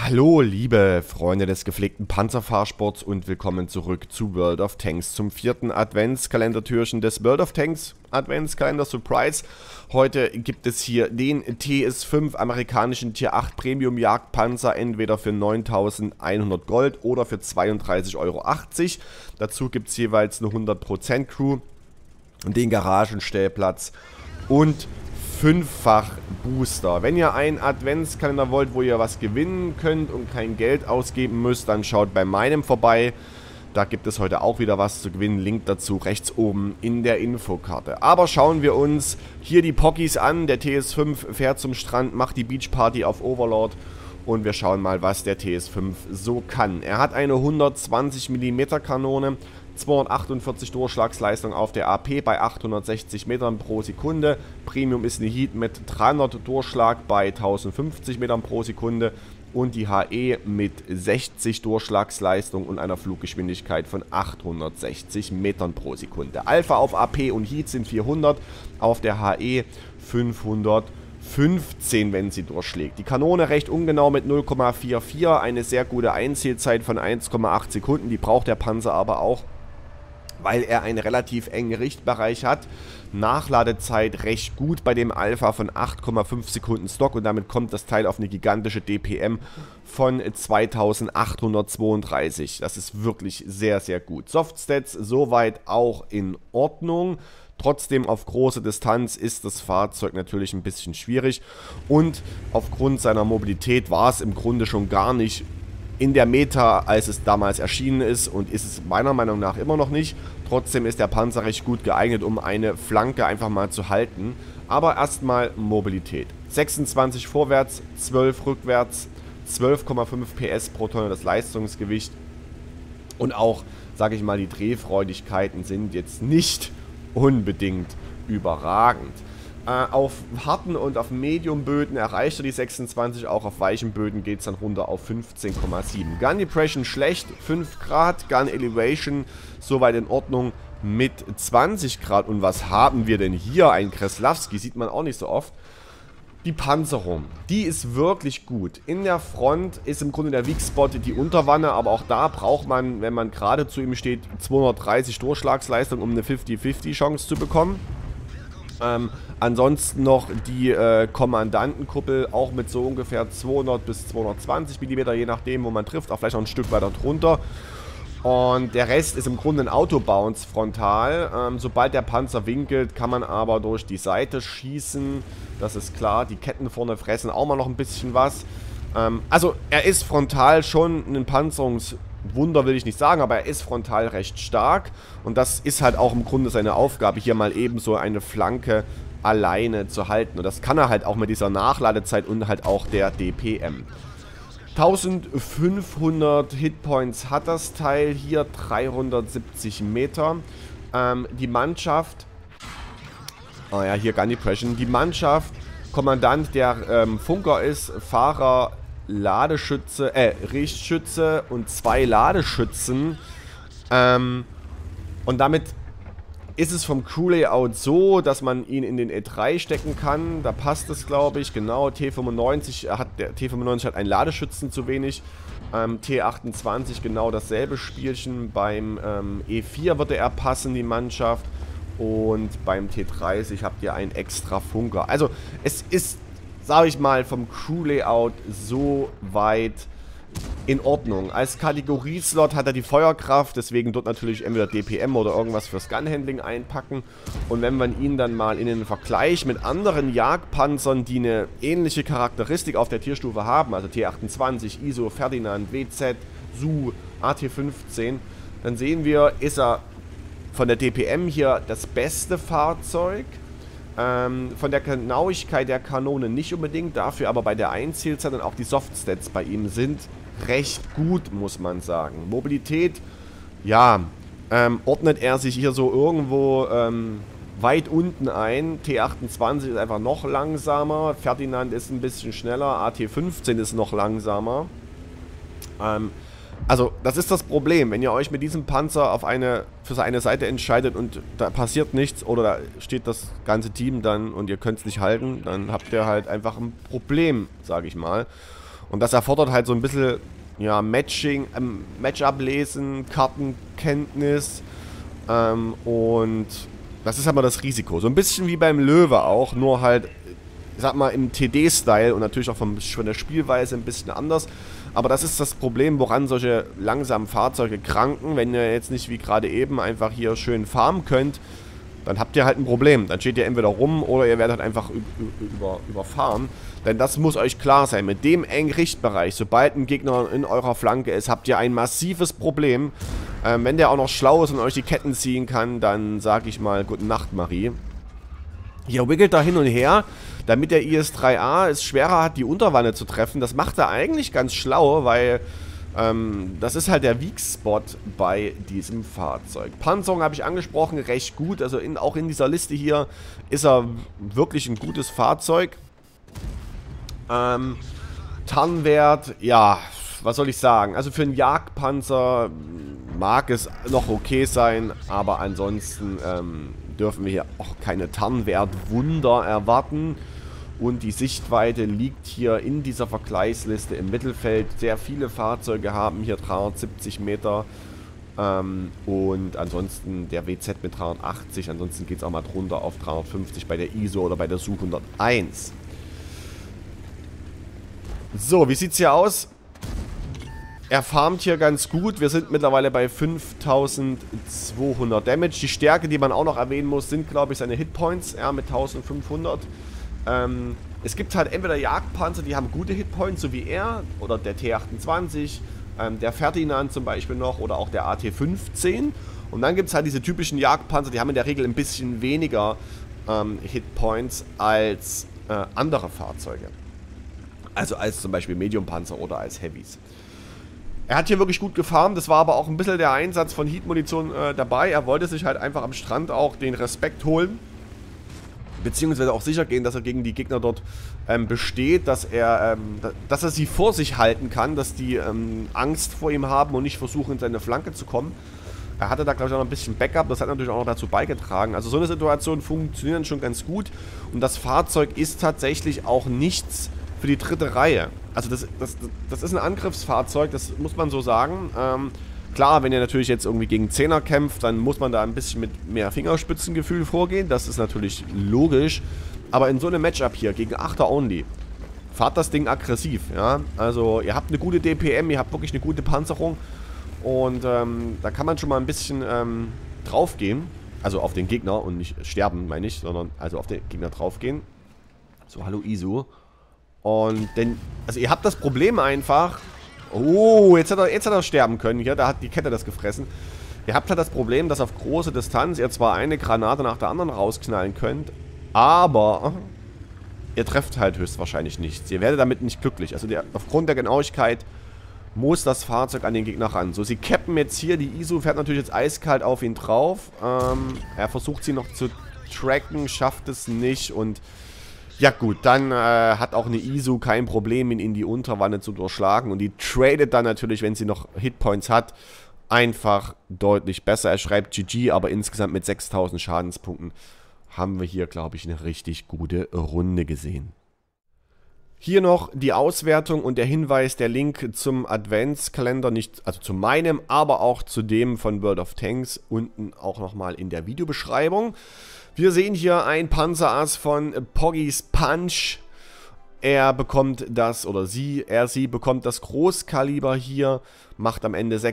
Hallo, liebe Freunde des gepflegten Panzerfahrsports und willkommen zurück zu World of Tanks, zum vierten Adventskalendertürchen des World of Tanks Adventskalender Surprise. Heute gibt es hier den TS5 amerikanischen Tier 8 Premium Jagdpanzer, entweder für 9.100 Gold oder für 32,80 Euro. Dazu gibt es jeweils eine 100% Crew, den Garagenstellplatz und 5-fach Booster. Wenn ihr einen Adventskalender wollt, wo ihr was gewinnen könnt und kein Geld ausgeben müsst, dann schaut bei meinem vorbei. Da gibt es heute auch wieder was zu gewinnen. Link dazu rechts oben in der Infokarte. Aber schauen wir uns hier die Pockies an. Der TS5 fährt zum Strand, macht die Beachparty auf Overlord. Und wir schauen mal, was der TS5 so kann. Er hat eine 120 mm Kanone, 248 Durchschlagsleistung auf der AP bei 860 Metern pro Sekunde. Premium ist eine Heat mit 300 Durchschlag bei 1050 Metern pro Sekunde. Und die HE mit 60 Durchschlagsleistung und einer Fluggeschwindigkeit von 860 Metern pro Sekunde. Alpha auf AP und Heat sind 400, auf der HE 515, wenn sie durchschlägt. Die Kanone recht ungenau mit 0,44, eine sehr gute Einzielzeit von 1,8 Sekunden. Die braucht der Panzer aber auch, weil er einen relativ engen Richtbereich hat. Nachladezeit recht gut bei dem Alpha von 8,5 Sekunden Stock und damit kommt das Teil auf eine gigantische DPM von 2832. Das ist wirklich sehr, sehr gut. Softstats soweit auch in Ordnung. Trotzdem auf große Distanz ist das Fahrzeug natürlich ein bisschen schwierig und aufgrund seiner Mobilität war es im Grunde schon gar nicht in der Meta, als es damals erschienen ist, und ist es meiner Meinung nach immer noch nicht. Trotzdem ist der Panzer recht gut geeignet, um eine Flanke einfach mal zu halten. Aber erstmal Mobilität. 26 vorwärts, 12 rückwärts, 12,5 PS pro Tonne das Leistungsgewicht. Und auch, sage ich mal, die Drehfreudigkeiten sind jetzt nicht unbedingt überragend. Auf harten und auf Medium-Böden erreicht er die 26, auch auf weichen Böden geht es dann runter auf 15,7. Gun Depression schlecht, 5 Grad, Gun Elevation soweit in Ordnung mit 20 Grad. Und was haben wir denn hier? Ein Kreslawski, sieht man auch nicht so oft. Die Panzerung, die ist wirklich gut. In der Front ist im Grunde der Weak Spot die Unterwanne, aber auch da braucht man, wenn man gerade zu ihm steht, 230 Durchschlagsleistung, um eine 50-50 Chance zu bekommen. Ansonsten noch die Kommandantenkuppel, auch mit so ungefähr 200 bis 220 mm, je nachdem, wo man trifft, auch vielleicht noch ein Stück weiter drunter. Und der Rest ist im Grunde ein Autobounce frontal. Sobald der Panzer winkelt, kann man aber durch die Seite schießen. Das ist klar, die Ketten vorne fressen auch mal noch ein bisschen was. Also er ist frontal schon ein Panzerungswunder, will ich nicht sagen, aber er ist frontal recht stark. Und das ist halt auch im Grunde seine Aufgabe, hier mal eben so eine Flanke alleine zu halten. Und das kann er halt auch mit dieser Nachladezeit und halt auch der DPM. 1500 Hitpoints hat das Teil hier, 370 Meter. Die Mannschaft, oh ja, hier Gun Depression, die Mannschaft, Kommandant, der Funker ist, Fahrer, Ladeschütze, Richtschütze und 2 Ladeschützen. Und damit ist es vom Crew-Layout so, dass man ihn in den E3 stecken kann. Da passt es, glaube ich. Genau, T95 hat einen Ladeschützen zu wenig. T28 genau dasselbe Spielchen. Beim E4 würde er passen, die Mannschaft. Und beim T30 habt ihr einen extra Funker. Also es ist, sage ich mal, vom Crew-Layout so weit in Ordnung. Als Kategorieslot hat er die Feuerkraft, deswegen dort natürlich entweder DPM oder irgendwas fürs Gun-Handling einpacken. Und wenn man ihn dann mal in den Vergleich mit anderen Jagdpanzern, die eine ähnliche Charakteristik auf der Tierstufe haben, also T28, ISO, Ferdinand, WZ, SU, AT15, dann sehen wir, ist er von der DPM hier das beste Fahrzeug. Von der Genauigkeit der Kanone nicht unbedingt, dafür aber bei der Einzielzeit und auch die Softstats bei ihm sind recht gut, muss man sagen. Mobilität, ja, ordnet er sich hier so irgendwo weit unten ein. T28 ist einfach noch langsamer, Ferdinand ist ein bisschen schneller, AT15 ist noch langsamer. Also, das ist das Problem, wenn ihr euch mit diesem Panzer für eine Seite entscheidet und da passiert nichts oder da steht das ganze Team dann und ihr könnt es nicht halten, dann habt ihr halt einfach ein Problem, sage ich mal. Und das erfordert halt so ein bisschen, ja, Matching, Matchup lesen, Kartenkenntnis. Und das ist aber das Risiko. So ein bisschen wie beim Löwe auch, nur halt, ich sag mal, im TD-Style und natürlich auch von der Spielweise ein bisschen anders. Aber das ist das Problem, woran solche langsamen Fahrzeuge kranken. Wenn ihr jetzt nicht wie gerade eben einfach hier schön farmen könnt, dann habt ihr halt ein Problem. Dann steht ihr entweder rum oder ihr werdet halt einfach überfahren. Denn das muss euch klar sein. Mit dem engen Richtbereich, sobald ein Gegner in eurer Flanke ist, habt ihr ein massives Problem. Wenn der auch noch schlau ist und euch die Ketten ziehen kann, dann sage ich mal gute Nacht, Marie. Hier wiggelt er hin und her, damit der IS-3A es schwerer hat, die Unterwanne zu treffen. Das macht er eigentlich ganz schlau, weil das ist halt der Weak Spot bei diesem Fahrzeug. Panzerung habe ich angesprochen, recht gut. Also auch in dieser Liste hier ist er wirklich ein gutes Fahrzeug. Tarnwert, ja, was soll ich sagen? Also für einen Jagdpanzer mag es noch okay sein, aber ansonsten dürfen wir hier auch keine Tarnwertwunder erwarten. Und die Sichtweite liegt hier in dieser Vergleichsliste im Mittelfeld. Sehr viele Fahrzeuge haben hier 370 Meter. Und ansonsten der WZ mit 380. Ansonsten geht es auch mal drunter auf 350 bei der ISO oder bei der Su 101. So, wie sieht es hier aus? Er farmt hier ganz gut. Wir sind mittlerweile bei 5200 Damage. Die Stärke, die man auch noch erwähnen muss, sind, glaube ich, seine Hitpoints. Ja, mit 1500. Es gibt halt entweder Jagdpanzer, die haben gute Hitpoints, so wie er, oder der T28, der Ferdinand zum Beispiel noch, oder auch der AT15. Und dann gibt es halt diese typischen Jagdpanzer, die haben in der Regel ein bisschen weniger Hitpoints als andere Fahrzeuge. Also als zum Beispiel Medium-Panzer oder als Heavys. Er hat hier wirklich gut gefarmt, das war aber auch ein bisschen der Einsatz von Heat-Munition dabei. Er wollte sich halt einfach am Strand auch den Respekt holen. Beziehungsweise auch sicher gehen, dass er gegen die Gegner dort besteht, dass er sie vor sich halten kann, dass die Angst vor ihm haben und nicht versuchen, in seine Flanke zu kommen. Er hatte da, glaube ich, auch noch ein bisschen Backup, das hat natürlich auch noch dazu beigetragen. Also so eine Situation funktioniert schon ganz gut und das Fahrzeug ist tatsächlich auch nichts für die dritte Reihe. Also das ist ein Angriffsfahrzeug, das muss man so sagen. Klar, wenn ihr natürlich jetzt irgendwie gegen 10er kämpft, dann muss man da ein bisschen mit mehr Fingerspitzengefühl vorgehen. Das ist natürlich logisch. Aber in so einem Matchup hier, gegen 8er Only, fahrt das Ding aggressiv. Ja? Also ihr habt eine gute DPM, ihr habt wirklich eine gute Panzerung. Und da kann man schon mal ein bisschen draufgehen. Also auf den Gegner und nicht sterben, meine ich, sondern also auf den Gegner draufgehen. So, hallo Isu. Und denn, also ihr habt das Problem einfach. Oh, jetzt hat er sterben können hier. Da hat die Kette das gefressen. Ihr habt halt das Problem, dass auf große Distanz ihr zwar eine Granate nach der anderen rausknallen könnt, aber ihr trefft halt höchstwahrscheinlich nichts. Ihr werdet damit nicht glücklich. Also aufgrund der Genauigkeit muss das Fahrzeug an den Gegner ran. So, sie cappen jetzt hier. Die ISU fährt natürlich jetzt eiskalt auf ihn drauf. Er versucht sie noch zu tracken, schafft es nicht und ja gut, dann hat auch eine ISU kein Problem, ihn in die Unterwanne zu durchschlagen. Und die tradet dann natürlich, wenn sie noch Hitpoints hat, einfach deutlich besser. Er schreibt GG, aber insgesamt mit 6000 Schadenspunkten haben wir hier, glaube ich, eine richtig gute Runde gesehen. Hier noch die Auswertung und der Hinweis, der Link zum Adventskalender, nicht, also zu meinem, aber auch zu dem von World of Tanks, unten auch nochmal in der Videobeschreibung. Wir sehen hier ein Panzerass von Poggy's Punch. Er bekommt das, oder sie bekommt das Großkaliber hier, macht am Ende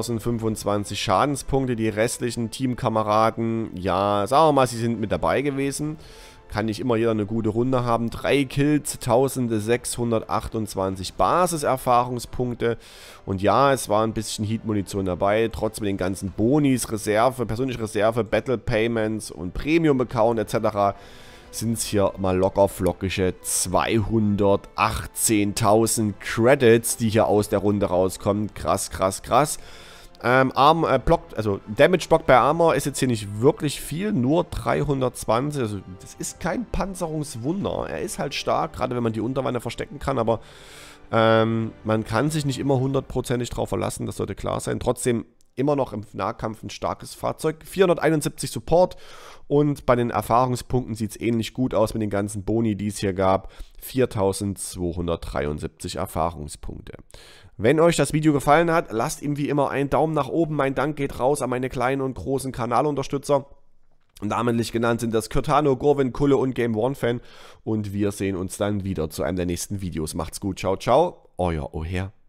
6025 Schadenspunkte. Die restlichen Teamkameraden, ja, sagen wir mal, sie sind mit dabei gewesen. Kann nicht immer jeder eine gute Runde haben. 3 Kills, 1628 Basiserfahrungspunkte. Und ja, es war ein bisschen Heat-Munition dabei. Trotzdem den ganzen Bonis, Reserve, persönliche Reserve, Battle Payments und Premium-Account etc. sind es hier mal locker flockige 218.000 Credits, die hier aus der Runde rauskommen. Krass, krass, krass. Damage-Block bei Armor ist jetzt hier nicht wirklich viel, nur 320, also das ist kein Panzerungswunder. Er ist halt stark, gerade wenn man die Unterwanne verstecken kann, aber man kann sich nicht immer hundertprozentig drauf verlassen, das sollte klar sein. Trotzdem immer noch im Nahkampf ein starkes Fahrzeug. 471 Support und bei den Erfahrungspunkten sieht es ähnlich gut aus mit den ganzen Boni, die es hier gab. 4273 Erfahrungspunkte. Wenn euch das Video gefallen hat, lasst ihm wie immer einen Daumen nach oben. Mein Dank geht raus an meine kleinen und großen Kanalunterstützer. Namentlich genannt sind das Curtano, Gorwin, Kulle und Game One Fan. Und wir sehen uns dann wieder zu einem der nächsten Videos. Macht's gut, ciao, ciao, euer Oher.